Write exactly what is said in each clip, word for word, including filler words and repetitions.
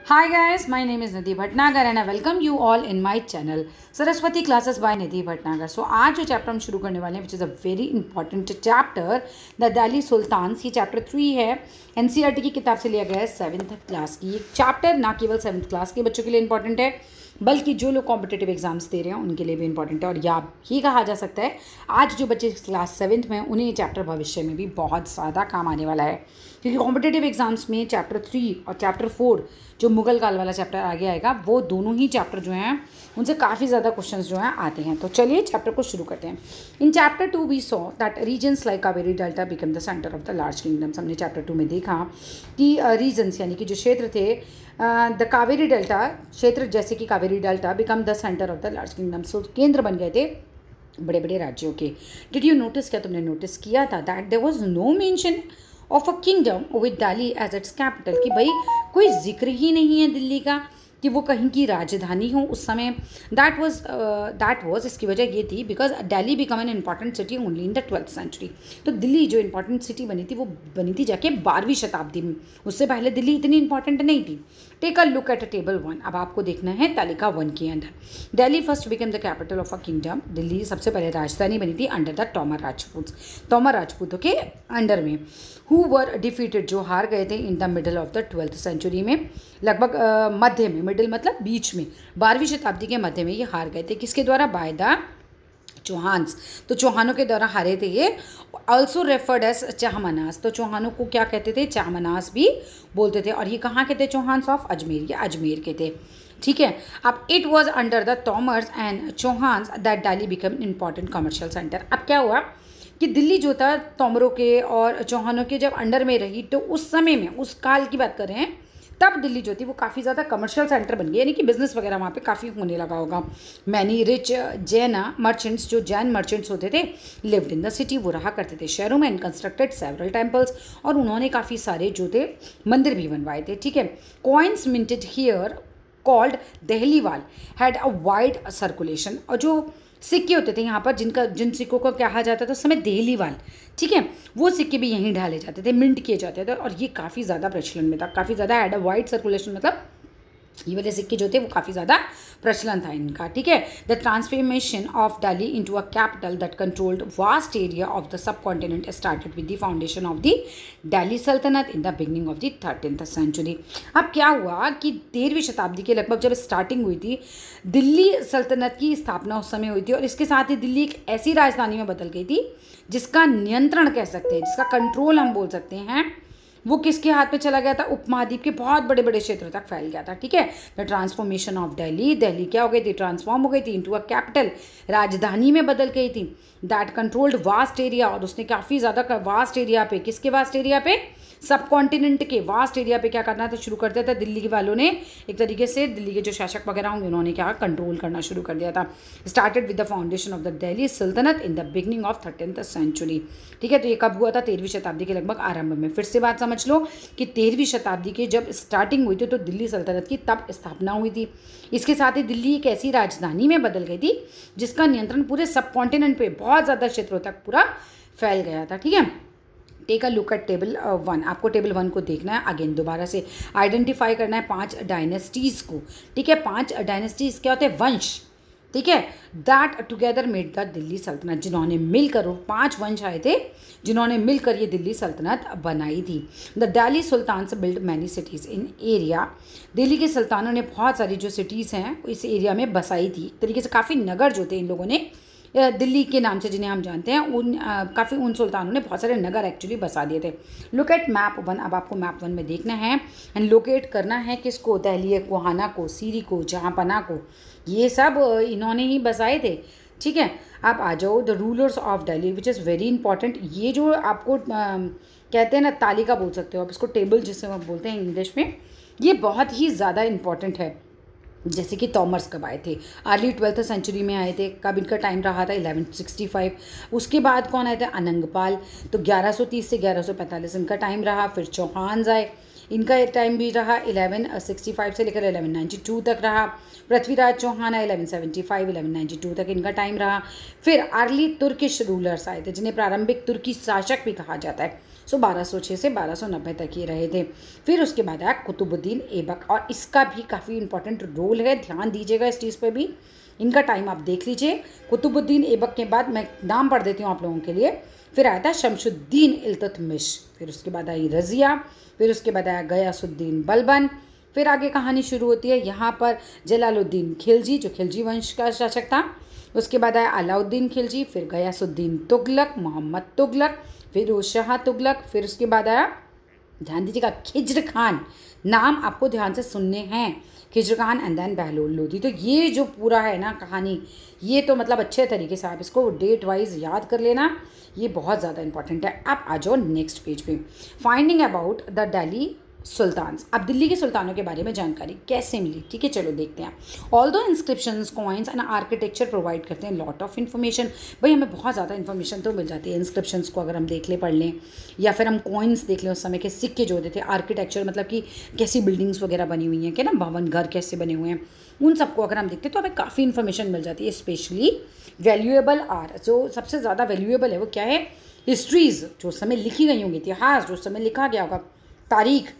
Hi guys, my name is Nidhi Bhatnagar and I welcome you all in my channel Saraswati Classes by Nidhi Bhatnagar. So आज जो chapter हम शुरू करने वाले हैं which is a very important chapter the Delhi Sultans, ये chapter three है, NCERT की किताब से लिया गया है सेवन्थ क्लास की। ये चैप्टर ना केवल सेवन्थ क्लास के बच्चों के लिए इंपॉर्टेंट है बल्कि जो लोग कॉम्पिटेटिव एग्जाम्स दे रहे हैं उनके लिए भी इंपॉर्टेंट है। और या ये कहा जा सकता है आज जो बच्चे क्लास सेवन्थ में हैं उन्हें ये चैप्टर भविष्य में भी बहुत ज़्यादा काम आने वाला है, क्योंकि कॉम्पिटेटिव एग्जाम्स में चैप्टर थ्री और चैप्टर फोर जो मुगल काल वाला चैप्टर आगे आएगा वो दोनों ही चैप्टर जो हैं उनसे काफ़ी ज़्यादा क्वेश्चंस जो हैं आते हैं। तो चलिए चैप्टर को शुरू करते हैं। In chapter two we saw that regions like Kaveri delta become the centre of the large kingdoms. हमने चैप्टर टू में देखा कि रीजन्स यानी कि जो क्षेत्र थे द कावेरी डेल्टा क्षेत्र जैसे कि Kaveri delta become the centre of the large kingdoms, so केंद्र बन गए थे बड़े बड़े राज्यों के। डिड यू नोटिस, क्या तुमने नोटिस किया था that there was no mention of a kingdom with Delhi as its capital, कि भाई कोई जिक्र ही नहीं है दिल्ली का कि वो कहीं की राजधानी हो उस समय। दैट वाज दैट वाज इसकी वजह ये थी because Delhi become an important city only in the twelfth century. तो दिल्ली जो इंपॉर्टेंट सिटी बनी थी वो बनी थी जाके बारहवीं शताब्दी में, उससे पहले दिल्ली इतनी इंपॉर्टेंट नहीं थी। Take a look at table one, अब आपको देखना है तालिका वन के अंदर। Delhi first become the capital of a kingdom, Delhi सबसे पहले राजधानी बनी थी अंडर द तोमर राजपूत, तोमर राजपूतों के अंडर में। हु वर डिफीटेड, जो हार गए थे in the middle of the twelfth century में, लगभग मध्य में, मिडिल मतलब बीच में, बारहवीं शताब्दी के मध्य में ये हार गए थे। किसके द्वारा? बाय द चौहान्स, तो चौहानों के द्वारा हारे थे ये। ऑल्सो रेफर्ड एज चाहमनास, तो चौहानों को क्या कहते थे? चाहमनास भी बोलते थे। और ये कहाँ के थे? चौहान्स ऑफ अजमेर, ये अजमेर के थे। ठीक है, अब it was under the Tomars and Chauhans that Delhi become important commercial centre. अब क्या हुआ कि दिल्ली जो था तोमरों के और चौहानों के जब अंडर में रही तो उस समय में, उस काल की बात कर रहे हैं, तब दिल्ली जो थी वो काफ़ी ज़्यादा कमर्शियल सेंटर बन गई, यानी कि बिजनेस वगैरह वहाँ पे काफ़ी होने लगा होगा। मैनी रिच जैन मर्चेंट्स, जो जैन मर्चेंट्स होते थे, लिव्ड इन द सिटी, वो रहा करते थे शहरों में। एंड कंस्ट्रक्टेड सेवरल टेम्पल्स, और उन्होंने काफ़ी सारे जो थे मंदिर भी बनवाए थे। ठीक है, coins minted here called dehliwal had a wide circulation, और जो सिक्के होते थे यहाँ पर जिनका जिन सिक्कों को कहा जाता था उस समय दहलीवाल, ठीक है, वो सिक्के भी यहीं डाले जाते थे, मिंट किए जाते थे, और ये काफ़ी ज़्यादा प्रचलन में था, काफ़ी ज़्यादा हैड अ वाइड सर्कुलेशन, मतलब ये वाले सिक्के जो थे वो काफ़ी ज़्यादा प्रचलन था इनका। ठीक है, the transformation of Delhi into a capital that controlled vast area of the subcontinent started with the foundation of the Delhi Sultanate in the beginning of the thirteenth century. अब क्या हुआ कि तेरहवीं शताब्दी के लगभग जब स्टार्टिंग हुई थी, दिल्ली सल्तनत की स्थापना उस समय हुई थी, और इसके साथ ही दिल्ली एक ऐसी राजधानी में बदल गई थी जिसका नियंत्रण कह सकते हैं, जिसका कंट्रोल हम बोल सकते हैं, वो किसके हाथ में चला गया था? उपमहाद्वीप के बहुत बड़े बड़े क्षेत्रों तक फैल गया था। ठीक है, the transformation of Delhi, Delhi क्या हो गई थी? ट्रांसफॉर्म हो गई थी इनटू अ कैपिटल, राजधानी में बदल गई थी। दैट कंट्रोल्ड वास्ट एरिया, और उसने काफ़ी ज़्यादा वास्ट एरिया पे, किसके वास्ट एरिया पे? सब कॉन्टिनेंट के वास्ट एरिया पे क्या करना था? शुरू कर दिया था दिल्ली के वालों ने, एक तरीके से दिल्ली के जो शासक वगैरह होंगे उन्होंने क्या कंट्रोल करना शुरू कर दिया था। Started with the foundation of the Delhi Sultanate in the beginning of thirteenth century. ठीक है, तो ये कब हुआ था? तेरहवीं शताब्दी के लगभग आरंभ में। फिर से बात समझ लो कि तेरहवीं शताब्दी के जब स्टार्टिंग हुई थी तो दिल्ली सल्तनत की तब स्थापना हुई थी। इसके साथ ही दिल्ली एक ऐसी राजधानी में बदल गई थी जिसका नियंत्रण पूरे सब कॉन्टिनेंट पे बहुत ज़्यादा क्षेत्रों तक पूरा फैल गया था। ठीक है, take a look at table one, आपको टेबल वन को देखना है, अगेन दोबारा से आइडेंटिफाई करना है पांच डायनेस्टीज़ को। ठीक है, पांच डायनेस्टीज़ क्या होते हैं? वंश। ठीक है, that together made the Delhi Sultanate, जिन्होंने मिलकर, वो पांच वंश आए थे जिन्होंने मिलकर ये दिल्ली सल्तनत बनाई थी। The Delhi sultans build many cities in area, Delhi के सुल्तानों ने बहुत सारी जो सिटीज़ हैं इस एरिया में बसाई थी। एक तरीके से काफ़ी नगर जो थे इन लोगों ने, दिल्ली के नाम से जिन्हें हम जानते हैं, उन काफ़ी उन सुल्तानों ने बहुत सारे नगर एक्चुअली बसा दिए थे। लोकेट मैप वन, अब आपको मैप वन में देखना है एंड लोकेट करना है किसको? दहली को, हाना को, सीरी को, जहाँपना को, ये सब इन्होंने ही बसाए थे। ठीक है, आप आ जाओ the rulers of Delhi which is very important. ये जो आपको आ, कहते हैं ना, तालिका बोल सकते हो आप इसको, टेबल जिसे हम बोलते हैं इंग्लिश में, ये बहुत ही ज़्यादा इंपॉर्टेंट है। जैसे कि तोमर्स कब आए थे? अर्ली ट्वेल्थ सेंचुरी में आए थे। कब इनका टाइम रहा था? Eleven sixty five. उसके बाद कौन आए थे? अनंगपाल, तो ग्यारह सौ तीस से ग्यारह सौ पैंतालीस इनका टाइम रहा। फिर चौहान्स आए, इनका टाइम भी रहा इलेवन सिक्सटी फाइव से लेकर इलेवन नाइन्टी टू तक रहा। पृथ्वीराज चौहान आए eleven seventy five eleven ninety two तक इनका टाइम रहा। फिर अर्ली तुर्किश रूलर्स आए थे जिन्हें प्रारंभिक तुर्की शासक भी कहा जाता है। सो बारह सौ छः से बारह सौ नब्बे तक ये रहे थे। फिर उसके बाद आया कुतुबुद्दीन ऐबक, और इसका भी काफ़ी इंपॉर्टेंट रोल है, ध्यान दीजिएगा इस चीज़ पे भी। इनका टाइम आप देख लीजिए। कुतुबुद्दीन ऐबक के बाद मैं नाम पढ़ देती हूँ आप लोगों के लिए। फिर आया था शमशुद्दीन इल्तुतमिश, फिर उसके बाद आई रज़िया, फिर उसके बाद आया गयासुद्दीन बलबन। फिर आगे कहानी शुरू होती है यहाँ पर जलालुद्दीन खिलजी, जो खिलजी वंश का शासक था। उसके बाद आया अलाउद्दीन खिलजी, फिर गयासुद्दीन तुगलक, मोहम्मद तुगलक, फिरोज शाह तुगलक। फिर उसके बाद आया, ध्यान दीजिएगा, खिज्र खान। नाम आपको ध्यान से सुनने हैं, खिज्र खान एंड देन बहलोल लोधी। तो ये जो पूरा है ना कहानी, ये तो मतलब अच्छे तरीके से आप इसको डेट वाइज याद कर लेना, ये बहुत ज़्यादा इंपॉर्टेंट है। आप आ जाओ नेक्स्ट पेज पे, finding about the Delhi sultans. अब दिल्ली के सुल्तानों के बारे में जानकारी कैसे मिली, ठीक है, चलो देखते हैं। Although inscriptions, coins and architecture provide करते हैं लॉट ऑफ इन्फॉर्मेशन। भाई हमें बहुत ज़्यादा इन्फॉर्मेशन तो मिल जाती है इंस्क्रिप्शंस को अगर हम देख ले, पढ़ लें, या फिर हम कॉइन्स देख लें, उस समय के सिक्के जो होते थे। आर्किटेक्चर मतलब कि कैसी बिल्डिंग्स वगैरह बनी हुई हैं, क्या ना, भवन घर कैसे बने हुए हैं, उन सबको अगर हम देखते हैं तो हमें काफ़ी इन्फॉर्मेशन मिल जाती है। स्पेशली वैल्यूएबल आर, जो सबसे ज़्यादा वैल्यूएबल है वो क्या है, हिस्ट्रीज़ जो उस समय लिखी गई होंगी, इतिहास जो उस समय लिखा गया होगा, तारीख,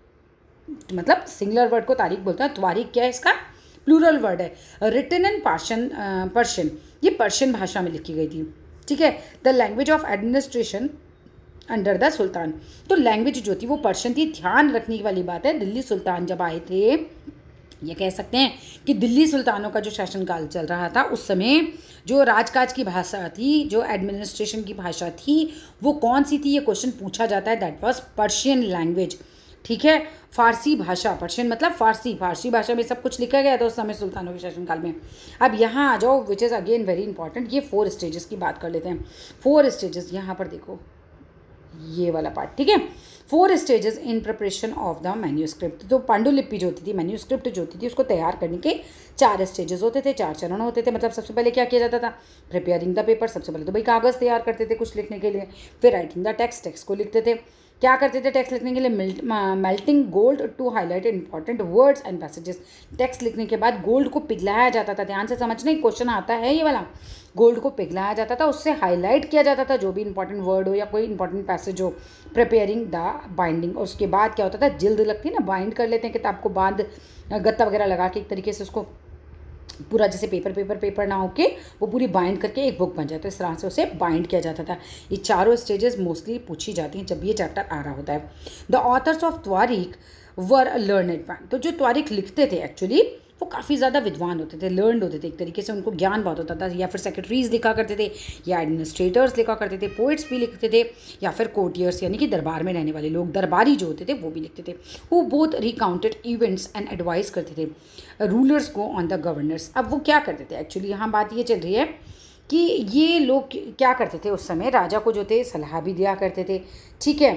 मतलब सिंगुलर वर्ड को तारीख बोलते हैं, तारीख क्या है इसका प्लूरल वर्ड है। रिटन इन पर्शियन, पर्शियन, ये पर्शियन भाषा में लिखी गई थी, ठीक है। The language of administration under the sultan, तो लैंग्वेज जो थी वो पर्शियन थी। ध्यान रखने वाली बात है, दिल्ली सुल्तान जब आए थे, ये कह सकते हैं कि दिल्ली सुल्तानों का जो शासनकाल चल रहा था उस समय जो राजकाज की भाषा थी, जो एडमिनिस्ट्रेशन की भाषा थी, वो कौन सी थी, ये क्वेश्चन पूछा जाता है। दैट वाज पर्शियन लैंग्वेज, ठीक है, फारसी भाषा। पर्शियन मतलब फारसी, फारसी भाषा में सब कुछ लिखा गया था उस समय सुल्तानों के शासनकाल में। अब यहाँ आ जाओ, which is again very important, ये फोर स्टेजेस की बात कर लेते हैं। फोर स्टेजेस, यहाँ पर देखो ये वाला पार्ट, ठीक है। Four stages in preparation of the manuscript, तो पांडुलिपि जो होती थी, मैन्यूस्क्रिप्ट जो होती थी, उसको तैयार करने के चार स्टेजेस होते थे, चार चरण होते थे। मतलब सबसे पहले क्या किया जाता था, प्रिपेयरिंग द पेपर, सबसे पहले तो भाई कागज़ तैयार करते थे कुछ लिखने के लिए। फिर राइटिंग द टेक्स्ट, टेक्स्ट को लिखते थे। क्या करते थे टेक्स्ट लिखने के लिए, melting gold to highlight important words and passages. Text लिखने के बाद गोल्ड को पिघलाया जाता था, ध्यान से समझना, क्वेश्चन आता है ये वाला। गोल्ड को पिघलाया जाता था, उससे हाईलाइट किया जाता था जो भी इंपॉर्टेंट वर्ड हो या कोई इंपॉर्टेंट पैसेज हो। प्रिपेयरिंग द बाइंडिंग, और उसके बाद क्या होता था, जिल्द लगती है ना, बाइंड कर लेते हैं किताब को, बांध गत्ता वगैरह लगा के एक तरीके से उसको पूरा, जैसे पेपर पेपर पेपर ना होके वो पूरी बाइंड करके एक बुक बन जाए, तो इस तरह से उसे बाइंड किया जाता था। ये चारों स्टेजेस मोस्टली पूछी जाती हैं जब ये चैप्टर आ रहा होता है। The authors of tawarikh were learned man, तो जो त्वारीख लिखते थे एक्चुअली वो काफ़ी ज़्यादा विद्वान होते थे, लर्नड होते थे, एक तरीके से उनको ज्ञान बहुत होता था। या फिर सेक्रेटरीज लिखा करते थे, या एडमिनिस्ट्रेटर्स लिखा करते थे, पोइट्स भी लिखते थे, या फिर कोर्टियर्स यानी कि दरबार में रहने वाले लोग, दरबारी जो होते थे वो भी लिखते थे। वो both recounted events and advise करते थे रूलर्स को ऑन द गवर्नर्स। अब वो क्या करते थे एक्चुअली, यहाँ बात ये चल रही है कि ये लोग क्या करते थे उस समय, राजा को जो थे सलाह भी दिया करते थे, ठीक है।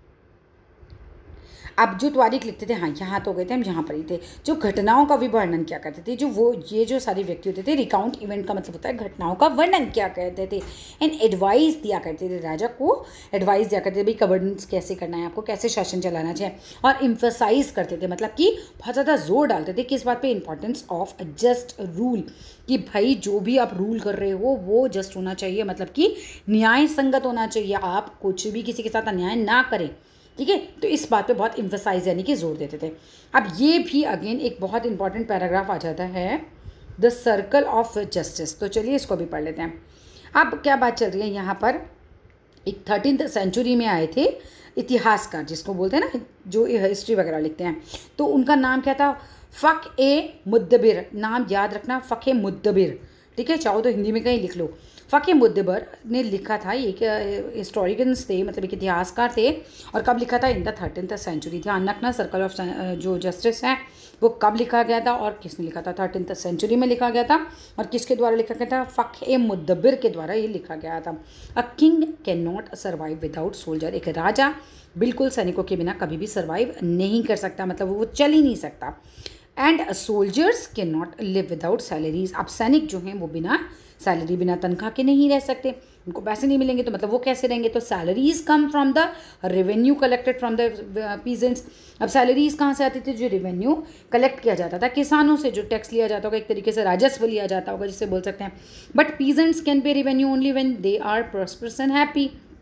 अब जो तारीख लिखते थे, हाँ यहाँ तो गए थे हम, यहाँ पर ही थे, जो घटनाओं का भी वर्णन क्या करते थे, जो वो ये जो सारे व्यक्ति होते थे, रिकाउंट इवेंट का मतलब होता है घटनाओं का वर्णन क्या करते थे, एंड एडवाइस दिया करते थे, राजा को एडवाइस दिया करते थे भाई गवर्नेंस कैसे करना है, आपको कैसे शासन चलाना चाहिए, और इम्फेसाइज करते थे, मतलब कि बहुत ज़्यादा जोर डालते थे किस बात पे, इंपॉर्टेंस ऑफ जस्ट रूल, कि भाई जो भी आप रूल कर रहे हो वो जस्ट होना चाहिए, मतलब कि न्याय संगत होना चाहिए, आप कुछ भी किसी के साथ अन्याय ना करें, ठीक है। तो इस बात पे बहुत इम्फेसाइज यानी कि जोर देते थे। अब ये भी अगेन एक बहुत इंपॉर्टेंट पैराग्राफ आ जाता है, द सर्कल ऑफ जस्टिस, तो चलिए इसको भी पढ़ लेते हैं। अब क्या बात चल रही है यहाँ पर, एक थर्टीन्थ सेंचुरी में आए थे इतिहासकार जिसको बोलते हैं ना, जो हिस्ट्री वगैरह लिखते हैं, तो उनका नाम क्या था, फ़ख ए मुद्दबिर, नाम याद रखना, फ़ख ए मुद्दबिर, ठीक है, चाहो तो हिंदी में कहीं लिख लो। फ़ख ए मुद्दबिर ने लिखा था, ये हिस्टोरिकन्स थे, मतलब एक इतिहासकार थे, और कब लिखा था, इन द थर्टीन्थ सेंचुरी। ध्यान रखना सर्कल ऑफ जो जस्टिस है वो कब लिखा गया था और किसने लिखा था, थर्टीन्थ सेंचुरी में लिखा गया था, और किसके द्वारा लिखा गया था, फ़ख ए मुद्दबिर के द्वारा ये लिखा गया था। A king can not survive without soldier, एक राजा बिल्कुल सैनिकों के बिना कभी भी सर्वाइव नहीं कर सकता, मतलब वो चल ही नहीं सकता। And soldiers can not live without salaries, अब सैनिक जो हैं वो बिना सैलरी, बिना तनख्वाह के नहीं रह सकते, उनको पैसे नहीं मिलेंगे तो मतलब वो कैसे रहेंगे, तो salaries come from the revenue collected from the peasants. अब सैलरीज कहाँ से आती थी, जो रेवेन्यू कलेक्ट किया जाता था किसानों से, जो टैक्स लिया जाता होगा, एक तरीके से राजस्व लिया जाता होगा जिसे बोल सकते हैं। But peasants can pay revenue only when they are prosperous and happy,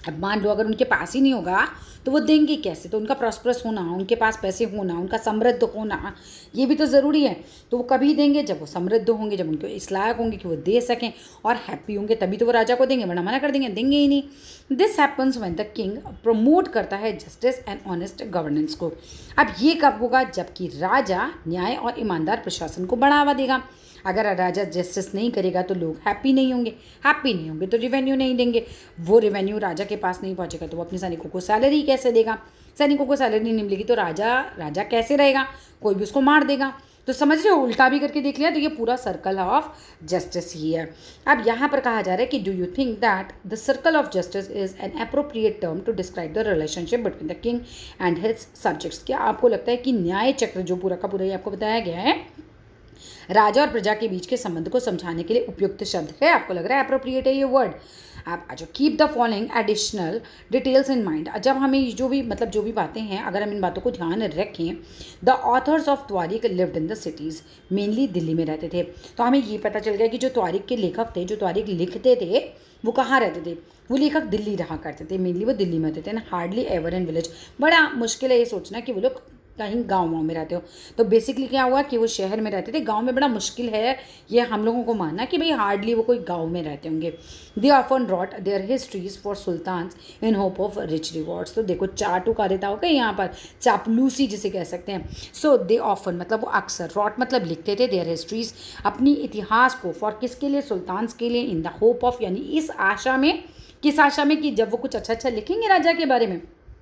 अब मान लो अगर उनके पास ही नहीं होगा तो वो देंगे कैसे? तो उनका प्रॉस्परस होना, उनके पास पैसे होना, उनका समृद्ध होना, ये भी तो ज़रूरी है। तो वो कभी देंगे जब वो समृद्ध होंगे, जब उनको इस लायक होंगे कि वो दे सकें और हैप्पी होंगे, तभी तो वो राजा को देंगे, वरना मना कर देंगे, देंगे ही नहीं। This happens when the king promote करता है जस्टिस एंड ऑनेस्ट गवर्नेंस को। अब ये कब होगा? जबकि राजा न्याय और ईमानदार प्रशासन को बढ़ावा देगा। अगर राजा जस्टिस नहीं करेगा तो लोग हैप्पी नहीं होंगे, हैप्पी नहीं होंगे तो रिवेन्यू नहीं देंगे, वो रिवेन्यू राजा के पास नहीं पहुंचेगा तो वो अपने सैनिकों को सैलरी कैसे देगा? सैनिकों को सैलरी नहीं मिलेगी तो राजा राजा कैसे रहेगा? कोई भी उसको मार देगा। तो समझ रहे हो, उल्टा भी करके देख लिया तो ये पूरा सर्कल ऑफ जस्टिस ही है। अब यहाँ पर कहा जा रहा है कि do you think that the circle of justice is an appropriate term to describe the relationship between the king and his subjects? क्या आपको लगता है कि न्याय चक्र जो पूरा का पूरा ये आपको बताया गया है राजा और प्रजा के बीच के संबंध को समझाने के लिए उपयुक्त शब्द है? आपको लग रहा है अप्रोप्रिएट है ये वर्ड? आप अच्छा keep the following additional details in mind. जब हमें जो भी मतलब जो भी बातें हैं अगर हम इन बातों को ध्यान रखें, the authors of tawarikh lived in the cities, mainly Delhi में रहते थे। तो हमें ये पता चल गया कि जो त्वारिक के लेखक थे, जो त्वारिक लिखते थे, वो कहाँ रहते थे? वो लेखक दिल्ली रहा करते थे, मेनली वो दिल्ली में रहते थे ना, हार्डली एवर इन विलेज। बड़ा मुश्किल है ये सोचना कि वो लोग कहीं गाँव वाँव में रहते हो। तो बेसिकली क्या हुआ कि वो शहर में रहते थे, गांव में बड़ा मुश्किल है ये हम लोगों को मानना कि भाई हार्डली वो कोई गांव में रहते होंगे। They often wrote their histories for sultans in hope of rich rewards. तो देखो चाटुकारिता हो गई यहाँ पर, चापलूसी जिसे कह सकते हैं। सो दे ऑफन मतलब वो अक्सर, रॉट मतलब लिखते थे, देयर हिस्ट्रीज अपनी इतिहास को, फॉर किसके लिए? सुल्तान्स के लिए, इन द होप ऑफ यानी इस आशा में, किस आशा में कि जब वो कुछ अच्छा अच्छा लिखेंगे राजा के बारे में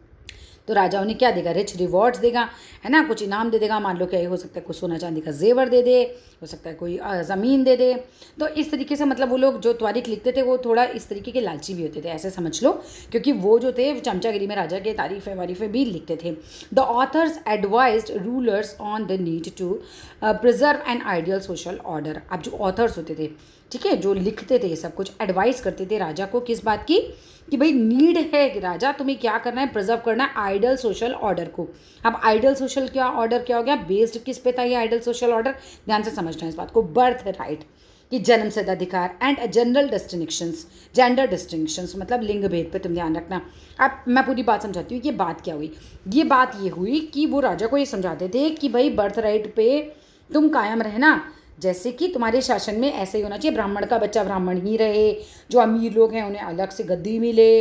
तो राजा उन्हें क्या देगा? रिच रिवॉर्ड्स देगा, है ना, कुछ इनाम दे देगा। मान लो क्या हो सकता है, कुछ सोना चांदी का जेवर दे दे, हो सकता है कोई ज़मीन दे दे। तो इस तरीके से मतलब वो लोग जो त्वारिक लिखते थे वो थोड़ा इस तरीके के लालची भी होते थे, ऐसे समझ लो, क्योंकि वो जो थे चमचागिरी में राजा के तारीफ़ें वारीफ़ें भी लिखते थे। The authors advised rulers on the need to preserve an ideal social order. अब जो ऑथर्स होते थे, ठीक है, जो लिखते थे ये सब कुछ, एडवाइस करते थे राजा को किस बात की? कि भाई नीड है कि राजा तुम्हें क्या करना है? प्रिजर्व करना है आइडल सोशल ऑर्डर को। अब आइडल सोशल क्या ऑर्डर क्या हो गया? बेस्ड किस पे था ये आइडल सोशल ऑर्डर? ध्यान से समझना है इस बात को। बर्थ राइट कि जन्मसिद्ध अधिकार and general distinctions, gender distinctions मतलब लिंग भेद पे तुम ध्यान रखना। अब मैं पूरी बात समझाती हूँ। ये बात क्या हुई? ये बात ये हुई कि वो राजा को ये समझाते थे कि भाई बर्थ राइट पे तुम कायम रहना, जैसे कि तुम्हारे शासन में ऐसे ही होना चाहिए, ब्राह्मण का बच्चा ब्राह्मण ही रहे, जो अमीर लोग हैं उन्हें अलग से गद्दी मिले,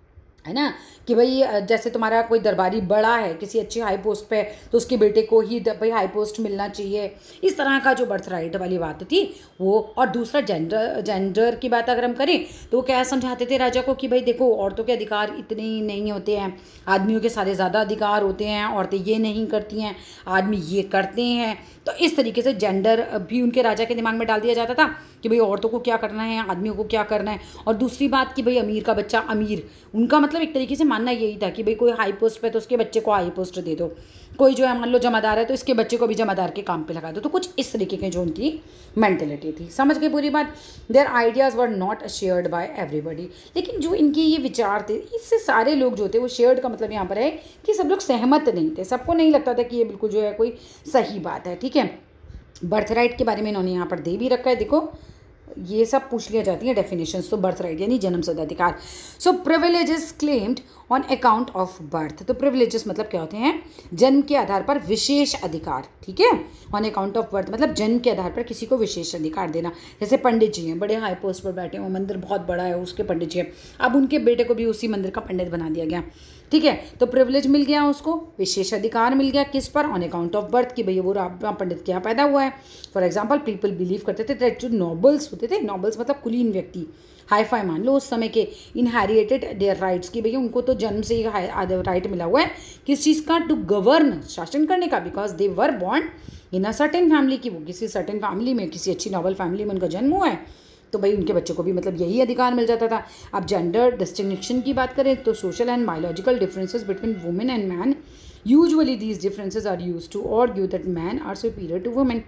है ना, कि भाई जैसे तुम्हारा कोई दरबारी बड़ा है किसी अच्छी हाई पोस्ट पे तो उसके बेटे को ही भाई हाई पोस्ट मिलना चाहिए। इस तरह का जो बर्थ राइट वाली बात थी वो। और दूसरा जेंडर जेंडर की बात अगर हम करें तो वो क्या समझाते थे राजा को कि भाई देखो औरतों के अधिकार इतने ही नहीं होते हैं, आदमियों के सारे ज़्यादा अधिकार होते हैं, औरतें ये नहीं करती हैं, आदमी ये करते हैं। तो इस तरीके से जेंडर भी उनके राजा के दिमाग में डाल दिया जाता था कि भाई औरतों को क्या करना है, आदमियों को क्या करना है। और दूसरी बात कि भाई अमीर का बच्चा अमीर, उनका मतलब एक तरीके से मानना यही था कि भाई कोई हाई पोस्ट पे तो उसके बच्चे को हाई पोस्ट दे दो, कोई जो है मान लो जमादार है तो इसके बच्चे को भी जमादार के काम पे लगा दो। तो कुछ इस तरीके की जो उनकी मेंटेलिटी थी। समझ गई पूरी बात? Their ideas were not shared by everybody. लेकिन जो इनके ये विचार थे इससे सारे लोग जो थे वो शेयर्ड का मतलब यहाँ पर है कि सब लोग सहमत नहीं थे, सबको नहीं लगता था कि ये बिल्कुल जो है कोई सही बात है। ठीक है, बर्थ राइट के बारे में इन्होंने यहाँ पर दे भी रखा है, देखो ये सब पूछ लिया जाती है डेफिनेशंस। तो बर्थ राइट यानी जन्मसिद्ध अधिकार। So privileges claimed on account of birth. तो प्रिविलेजेस मतलब क्या होते हैं? जन्म के आधार पर विशेष अधिकार। ठीक है, ऑन अकाउंट ऑफ बर्थ मतलब जन्म के आधार पर किसी को विशेष अधिकार देना। जैसे पंडित जी हैं, बड़े हाई पोस्ट पर बैठे हैं, वो मंदिर बहुत बड़ा है, उसके पंडित जी हैं, अब उनके बेटे को भी उसी मंदिर का पंडित बना दिया गया। ठीक है, तो प्रिविलेज मिल गया उसको, विशेष अधिकार मिल गया किस पर? ऑन अकाउंट ऑफ बर्थ कि भैया वो पंडित के यहाँ पैदा हुआ है। फॉर एग्जाम्पल पीपल बिलीव करते थे दैट जो नॉबल्स होते थे, नॉबल्स मतलब कुलीन व्यक्ति, हाई फाई मान लो उस समय के, इनहेरिटेड देयर राइट्स की भैया उनको तो जन्म से ही राइट मिला हुआ है किस चीज़ का? टू गवर्न, शासन करने का, because they were born in a certain family की, वो किसी सर्टेन फैमिली में, किसी अच्छी नॉबल फैमिली में उनका जन्म हुआ है, तो भाई उनके बच्चों को भी मतलब यही अधिकार मिल जाता था। अब जेंडर डिस्टिंक्शन की बात करें तो social and biological differences between women and man, usually these differences are used to argue that man are superior to women.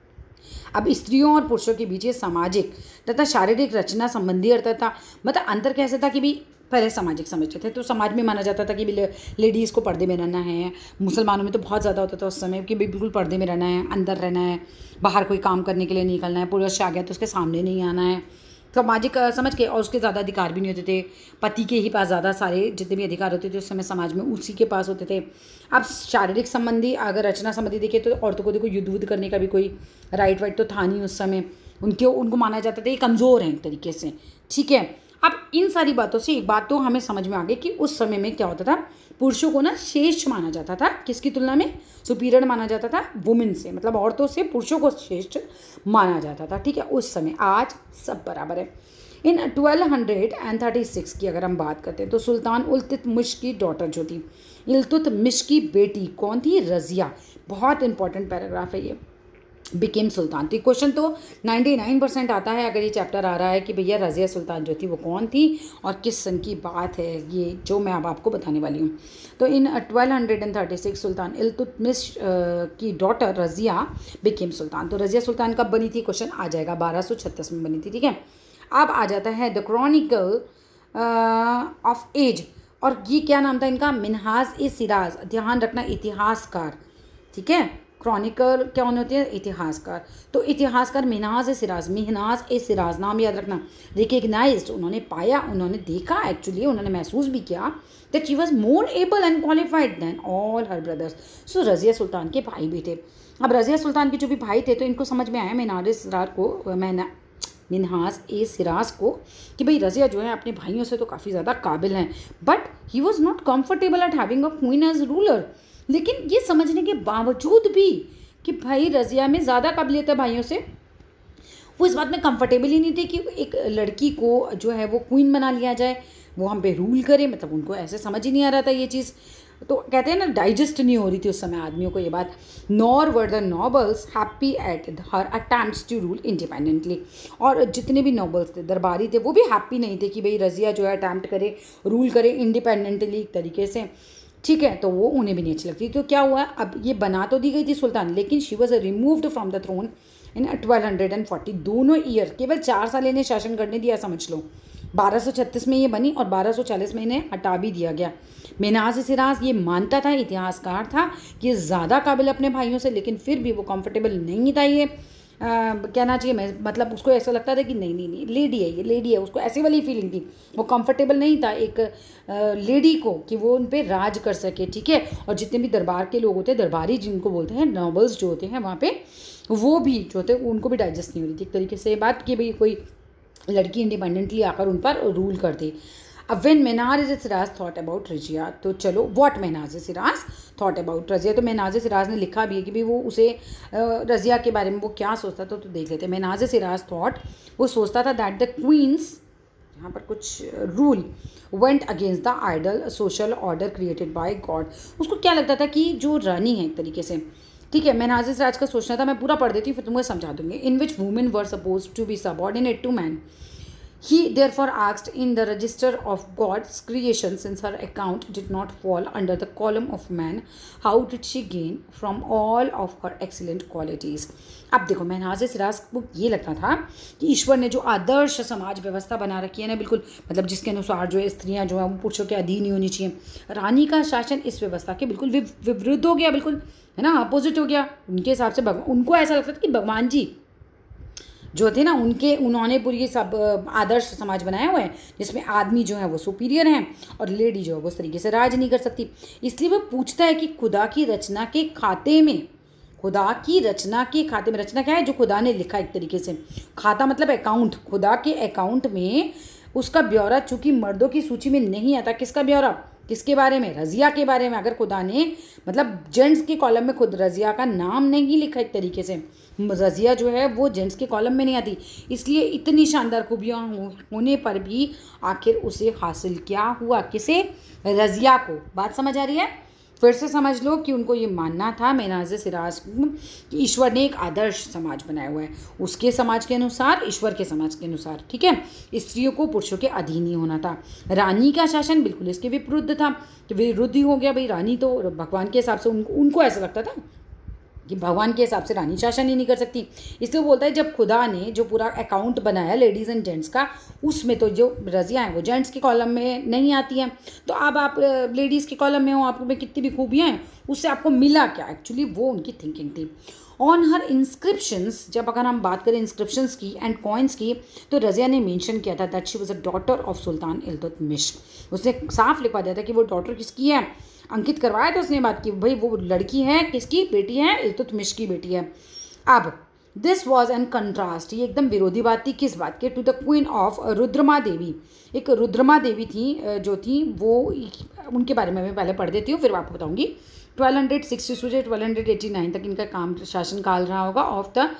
अब स्त्रियों और पुरुषों के बीच ये सामाजिक तथा शारीरिक रचना संबंधी अर्थ था, मतलब अंतर कैसे था कि भी पहले सामाजिक समझते थे, तो समाज में माना जाता था कि लेडीज़ को पर्दे में रहना है। मुसलमानों में तो बहुत ज़्यादा होता था उस समय कि बिल्कुल पर्दे में रहना है, अंदर रहना है, बाहर कोई काम करने के लिए निकलना है, पुरुष आ गया तो उसके सामने नहीं आना है, सामाजिक समझ के, और उसके ज़्यादा अधिकार भी नहीं होते थे। पति के ही पास ज़्यादा सारे जितने भी अधिकार होते थे उस समय समाज में उसी के पास होते थे। अब शारीरिक संबंधी अगर रचना संबंधी देखें तो औरतों को देखो युद्ध वुद्ध करने का भी कोई राइट वाइट तो था नहीं उस समय। उनके उनको माना जाता था ये कमज़ोर हैं एक तरीके से, ठीक है। अब इन सारी बातों से एक बात तो हमें समझ में आ गई कि उस समय में क्या होता था, पुरुषों को ना श्रेष्ठ माना जाता था, किसकी तुलना में, सुपीरियर माना जाता था वुमेन से, मतलब औरतों से पुरुषों को श्रेष्ठ माना जाता था, ठीक है, उस समय। आज सब बराबर है। इन ट्वेल्व थर्टी सिक्स की अगर हम बात करते हैं तो सुल्तान इल्तुतमिश की डॉटर जो थी, इल्तुतमिश की बेटी कौन थी, रज़िया। बहुत इंपॉर्टेंट पैराग्राफ है ये, बिकेम सुल्तान। तो क्वेश्चन तो निन्यानवे परसेंट आता है अगर ये चैप्टर आ रहा है कि भैया रज़िया सुल्तान जो थी वो कौन थी और किस सन की बात है, ये जो मैं अब आपको बताने वाली हूँ। तो in twelve thirty six sultan Iltutmish की डॉटर रज़िया बिकेम सुल्तान। तो रज़िया सुल्तान कब बनी थी, क्वेश्चन आ जाएगा, बारह सौ छत्तीस में बनी थी, ठीक है। अब आ जाता है द क्रॉनिकल ऑफ एज, और ये क्या नाम था इनका, मिनहाज ए सिराज। ध्यान रखना, इतिहासकार, ठीक है। क्रॉनिकल क्या होते हैं, इतिहासकार। तो इतिहासकार मिनहाज ए सिराज, मिनहाज ए सिराज नाम याद रखना। रिकग्नाइज्ड, उन्होंने पाया, उन्होंने देखा, एक्चुअली उन्होंने महसूस भी किया that she was more able and qualified than all her brothers. So Raziya Sultan के भाई भी थे। अब रज़िया सुल्तान के जो भी भाई थे तो इनको समझ में आया मिनहाज ए सिराज को, मैंने मिनहाज ए सिराज को, कि भाई रज़िया जो है अपने भाइयों से तो काफ़ी ज़्यादा काबिल हैं, but he was not comfortable at having a queen as ruler. लेकिन ये समझने के बावजूद भी कि भाई रज़िया में ज़्यादा काबिलियत है भाइयों से, वो इस बात में कंफर्टेबल ही नहीं थे कि एक लड़की को जो है वो क्वीन बना लिया जाए, वो हम पे रूल करे। मतलब उनको ऐसे समझ ही नहीं आ रहा था ये चीज़। तो कहते हैं ना, डाइजेस्ट नहीं हो रही थी उस समय आदमियों को ये बात। Nor were the nobles happy at her attempts to rule independently. और जितने भी नॉबल्स थे, दरबारी थे, वो भी हैप्पी नहीं थे कि भाई रज़िया जो है अटैम्प्ट करे, रूल करे इंडिपेंडेंटली एक तरीके से, ठीक है। तो वो उन्हें भी नहीं अच्छी लगती। तो क्या हुआ, अब ये बना तो दी गई थी सुल्तान, लेकिन she was removed from the throne in twelve forty. दोनों ईयर, केवल चार साल इन्हें शासन करने दिया, समझ लो। बारह सौ छत्तीस में ये बनी और बारह सौ चालीस में इन्हें हटा भी दिया गया। मिनहाज ए सिराज ये मानता था, इतिहासकार था, कि ये ज़्यादा काबिल अपने भाइयों से, लेकिन फिर भी वो कंफर्टेबल नहीं था। ये आ, कहना चाहिए मैं, मतलब उसको ऐसा लगता था कि नहीं नहीं नहीं लेडी है, ये लेडी है, उसको ऐसी वाली फीलिंग थी। वो कंफर्टेबल नहीं था एक आ, लेडी को कि वो उन पर राज कर सके, ठीक है। और जितने भी दरबार के लोग होते हैं, दरबारी जिनको बोलते हैं, नॉबल्स जो होते हैं वहाँ पे, वो भी जो होते हैं उनको भी डाइजेस्ट नहीं हो रही थी एक तरीके से बात कि भाई कोई लड़की इंडिपेंडेंटली आकर उन पर रूल कर दे। अब when Minhaj e Siraj thought about Raziya, तो चलो what Minhaj e Siraj thought about Raziya. तो मिनहाज ए सिराज ने लिखा भी है कि भाई वो उसे रज़िया के बारे में वो क्या सोचता था, तो देख लेते हैं। मिनहाज ए सिराज थॉट, वो सोचता था दैट द क्वींस, यहाँ पर कुछ rule went against the ideal social order created by God. उसको क्या लगता था कि जो रानी है एक तरीके से, ठीक है। मिनहाज ए सिराज का सोचना था, मैं पूरा पढ़ देती हूँ फिर तुमको समझा दूंगी। In which women were suppose to be subordinate to man, he therefore asked in the register of God's creation, since her account did not fall under the column of man, how did she gain from all of her excellent qualities। अब देखो, मिनहाज ए सिराज को ये लगता था कि ईश्वर ने जो आदर्श समाज व्यवस्था बना रखी है ना, बिल्कुल मतलब जिसके अनुसार जो है स्त्रियां जो है वो पुरुषों के अधीन ही होनी चाहिए, रानी का शासन इस व्यवस्था के बिल्कुल विरुद्ध हो गया, बिल्कुल है ना, अपोजिट हो गया उनके हिसाब से। उनको ऐसा लगता था कि भगवान जी जो थे ना, उनके उन्होंने पूरी सब आदर्श समाज बनाया हुआ है जिसमें आदमी जो है वो सुपीरियर हैं और लेडी जो है वो इस तरीके से राज नहीं कर सकती। इसलिए वो पूछता है कि खुदा की रचना के खाते में, खुदा की रचना के खाते में, रचना क्या है, जो खुदा ने लिखा एक तरीके से, खाता मतलब अकाउंट, खुदा के अकाउंट में उसका ब्यौरा चूंकि मर्दों की सूची में नहीं आता। किसका ब्यौरा, किसके बारे में, रज़िया के बारे में। अगर खुदा ने मतलब जेंट्स के कॉलम में खुद रज़िया का नाम नहीं लिखा एक तरीके से, रज़िया जो है वो जेंट्स के कॉलम में नहीं आती, इसलिए इतनी शानदार खूबियाँ होने पर भी आखिर उसे हासिल क्या हुआ, किसे, रज़िया को। बात समझ आ रही है, फिर से समझ लो कि उनको ये मानना था मिनहाज ए सिराज को कि ईश्वर ने एक आदर्श समाज बनाया हुआ है, उसके समाज के अनुसार, ईश्वर के समाज के अनुसार, ठीक है। स्त्रियों को पुरुषों के अधीन ही होना था। रानी का शासन बिल्कुल इसके विरुद्ध था, कि विरुद्ध ही हो गया भाई। रानी तो भगवान के हिसाब से उनको उनको ऐसा लगता था कि भगवान के हिसाब से रानी शासन ही नहीं कर सकती। इसलिए बोलता है जब खुदा ने जो पूरा अकाउंट बनाया लेडीज़ एंड जेंट्स का, उसमें तो जो रज़िया हैं वो जेंट्स के कॉलम में नहीं आती हैं, तो अब आप लेडीज़ के कॉलम में हो, आप में कितनी भी खूबियाँ हैं उससे आपको मिला क्या, एक्चुअली वो उनकी थिंकिंग थी। ऑन हर इंस्क्रिप्शंस, जब अगर हम बात करें इंस्क्रिप्शंस की एंड कॉइन्स की, तो रज़िया ने मेंशन किया था that she was a daughter of sultan Iltutmish. उसने साफ लिखवा दिया था कि वो डॉटर किसकी है, अंकित करवाया था उसने बात की, भाई वो लड़की है किसकी, बेटी है, इल्तुतमिश की बेटी है। अब दिस वॉज एन कंट्रास्ट, ये एकदम विरोधी बात थी, किस बात के, to the queen of Rudrama Devi. एक रुद्रमा देवी थी जो थी वो, उनके बारे में मैं पहले पढ़ देती हूँ फिर आपको बताऊँगी। ट्वेल्व सिक्सटी टू से ट्वेल्व एटी नाइन तक इनका काम शासन काल रहा होगा ऑफ द,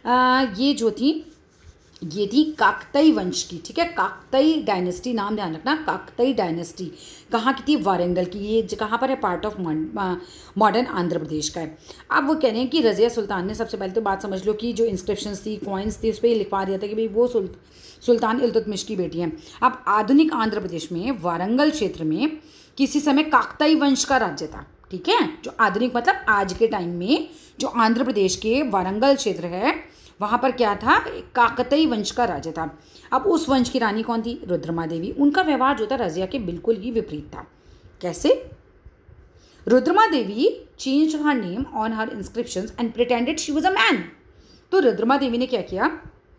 ये जो थी ये थी काकतई वंश की, ठीक है, काकतई डायनेस्टी, नाम ध्यान रखना, काकतई डायनेस्टी कहाँ की थी, वारंगल की। ये कहाँ पर है, part of modern Andhra Pradesh का है। अब वो कह रहे हैं कि रज़िया सुल्तान ने, सबसे पहले तो बात समझ लो कि जो इंस्क्रिप्शंस थी, कॉइन्स थी, उस पर ये लिखवा दिया था कि भाई वो सुल, सुल्तान इल्तुतमिश की बेटी है। अब आधुनिक आंध्र प्रदेश में वारंगल क्षेत्र में किसी समय काकतई वंश का राज्य था, ठीक है, जो आधुनिक मतलब आज के टाइम में जो आंध्र प्रदेश के वारंगल क्षेत्र है वहाँ पर क्या था, काकतई वंश का राज्य था। अब उस वंश की रानी कौन थी, रुद्रमा देवी। उनका व्यवहार जो था रज़िया के बिल्कुल ही विपरीत था। कैसे, Rudrama Devi change her name on her inscriptions and pretended she was a man. तो रुद्रमा देवी ने क्या किया,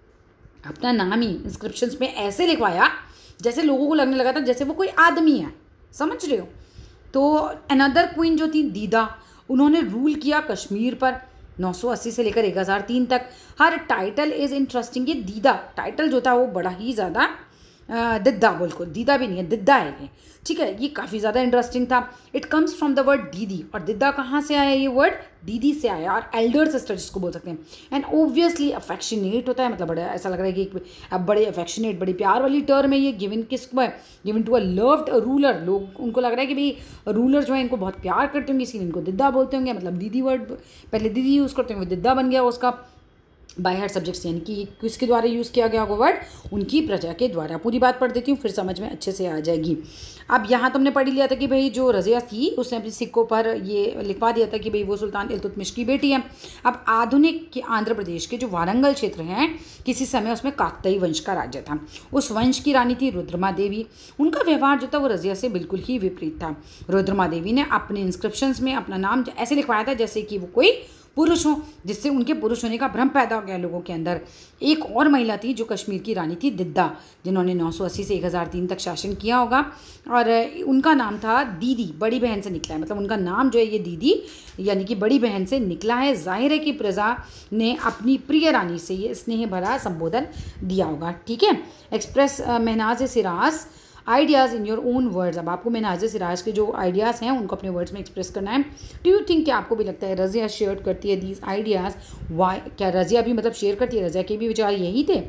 अपना नाम ही इंस्क्रिप्शंस में ऐसे लिखवाया जैसे लोगों को लगने लगा था जैसे वो कोई आदमी है, समझ रहे हो। तो अनदर क्वीन जो थी दीदा, उन्होंने रूल किया कश्मीर पर नौ सौ अस्सी से लेकर एक हज़ार तीन तक। Her title is interesting. ये दीदा टाइटल जो था वो बड़ा ही ज़्यादा, दिद्दा बिल्कुल, दीदा भी नहीं है, दिद्दा है ये, ठीक है, ये काफ़ी ज़्यादा इंटरेस्टिंग था। It comes from the word didi, और दिद्दा कहाँ से आया, ये वर्ड दीदी से आया, और एल्डर सिस्टर जिसको बोल सकते हैं। एंड ओब्वियसली अफेक्शनेट होता है, मतलब बड़ा ऐसा लग रहा है कि अब बड़े अफेक्शनेट, बड़ी प्यार वाली टर्म है ये, गिवन किसको है, given to a loved ruler. लोग उनको लग रहा है कि भाई रूलर जो है इनको बहुत प्यार करते होंगे, इसलिए इनको दिद्दा बोलते होंगे, मतलब दीदी वर्ड पहले दीदी यूज़ करते होंगे, दिद्दा बन गया उसका बाय हर सब्जेक्ट्स, यानी कि किसके द्वारा यूज़ किया गया होगा वर्ड, उनकी प्रजा के द्वारा। पूरी बात पढ़ देती हूँ फिर समझ में अच्छे से आ जाएगी। अब यहाँ तो हमने पढ़ लिया था कि भाई जो रज़िया थी उसने अपने सिक्कों पर ये लिखवा दिया था कि भाई वो सुल्तान इल्तुतमिश की बेटी है। अब आधुनिक के आंध्र प्रदेश के जो वारंगल क्षेत्र हैं, किसी समय उसमें काकतई वंश का राज्य था। उस वंश की रानी थी रुद्रमा देवी। उनका व्यवहार जो था वो रज़िया से बिल्कुल ही विपरीत था। रुद्रमा देवी ने अपने इंस्क्रिप्शंस में अपना नाम ऐसे लिखवाया था जैसे कि वो कोई पुरुष हो, जिससे उनके पुरुष होने का भ्रम पैदा हो गया लोगों के अंदर। एक और महिला थी जो कश्मीर की रानी थी दिद्दा, जिन्होंने नौ सौ अस्सी से एक हज़ार तीन तक शासन किया होगा, और उनका नाम था दीदी, बड़ी बहन से निकला है, मतलब उनका नाम जो है ये दीदी यानी कि बड़ी बहन से निकला है। जाहिर है कि प्रजा ने अपनी प्रिय रानी से ये स्नेह भरा संबोधन दिया होगा, ठीक है। Express Mahnaz Siraj ideas in your own words. अब आपको महनाज सिराज के जो आइडियाज़ हैं उनको अपने वर्ड्स में एक्सप्रेस करना है। डू यू थिंक, क्या आपको भी लगता है रज़िया शेयर करती है दीज आइडियाज़, वाई, क्या रज़िया भी मतलब शेयर करती है, रज़िया के भी विचार यही थे।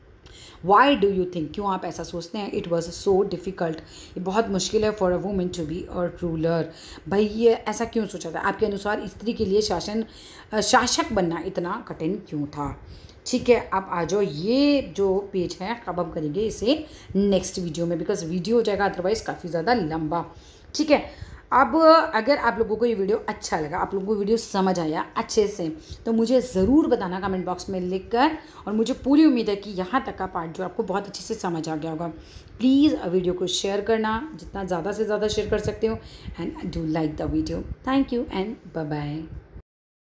वाई डू यू थिंक, क्यों आप ऐसा सोचते हैं। इट वॉज सो डिफ़िकल्ट, ये बहुत मुश्किल है for a women to be a ruler. भाई ये ऐसा क्यों सोचा था, आपके अनुसार स्त्री के लिए शासन शासक बनना इतना कठिन क्यों था। ठीक है, अब आ जाओ, ये जो पेज है अब हम करेंगे इसे नेक्स्ट वीडियो में, बिकॉज वीडियो हो जाएगा अदरवाइज़ काफ़ी ज़्यादा लंबा, ठीक है। अब अगर आप लोगों को ये वीडियो अच्छा लगा, आप लोगों को वीडियो समझ आया अच्छे से, तो मुझे ज़रूर बताना कमेंट बॉक्स में लिख कर, और मुझे पूरी उम्मीद है कि यहाँ तक का पार्ट जो आपको बहुत अच्छे से समझ आ गया होगा। प्लीज़ वीडियो को शेयर करना, जितना ज़्यादा से ज़्यादा शेयर कर सकते हो, and do like the video. Thank you and bye bye.